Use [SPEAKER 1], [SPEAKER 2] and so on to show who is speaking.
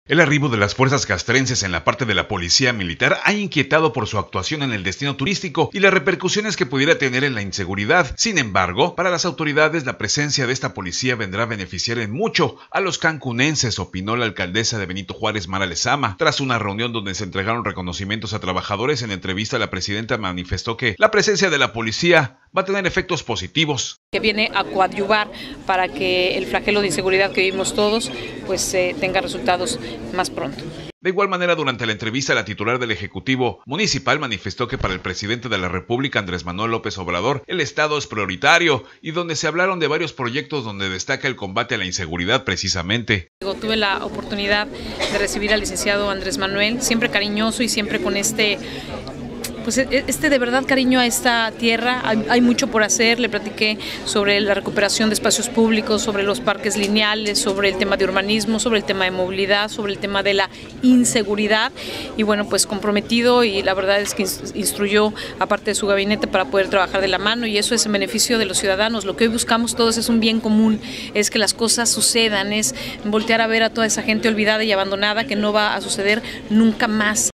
[SPEAKER 1] El arribo de las fuerzas castrenses en la parte de la policía militar ha inquietado por su actuación en el destino turístico y las repercusiones que pudiera tener en la inseguridad. Sin embargo, para las autoridades la presencia de esta policía vendrá a beneficiar en mucho a los cancunenses, opinó la alcaldesa de Benito Juárez, Mara Lezama. Tras una reunión donde se entregaron reconocimientos a trabajadores, en entrevista la presidenta manifestó que la presencia de la policía va a tener efectos positivos.
[SPEAKER 2] Que viene a coadyuvar para que el flagelo de inseguridad que vivimos todos pues tenga resultados más pronto.
[SPEAKER 1] De igual manera, durante la entrevista, la titular del Ejecutivo Municipal manifestó que para el presidente de la República, Andrés Manuel López Obrador, el Estado es prioritario y donde se hablaron de varios proyectos donde destaca el combate a la inseguridad precisamente.
[SPEAKER 2] Tuve la oportunidad de recibir al licenciado Andrés Manuel, siempre cariñoso y siempre con pues de verdad cariño a esta tierra. Hay mucho por hacer. Le platiqué sobre la recuperación de espacios públicos, sobre los parques lineales, sobre el tema de urbanismo, sobre el tema de movilidad, sobre el tema de la inseguridad y bueno, pues comprometido, y la verdad es que instruyó a parte de su gabinete para poder trabajar de la mano, y eso es en beneficio de los ciudadanos. Lo que hoy buscamos todos es un bien común, es que las cosas sucedan, es voltear a ver a toda esa gente olvidada y abandonada, que no va a suceder nunca más.